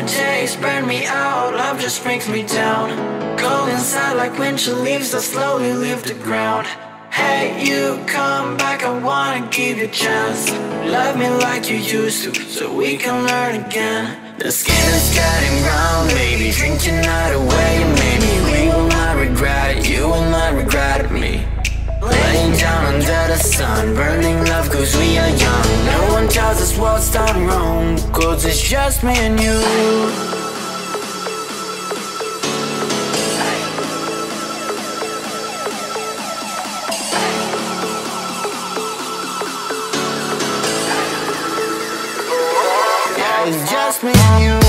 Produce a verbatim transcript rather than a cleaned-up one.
days burn me out, love just brings me down. Cold inside like winter leaves that slowly leave the ground. Hey, you come back, I wanna give you a chance. Love me like you used to, so we can learn again. The skin is getting brown, baby, drink your night away. Maybe we will not regret it, you will not regret me. Laying down under the sun, burning love cause we are young. No one tells us what's done wrong, cause it's just me and you. It's just me and you.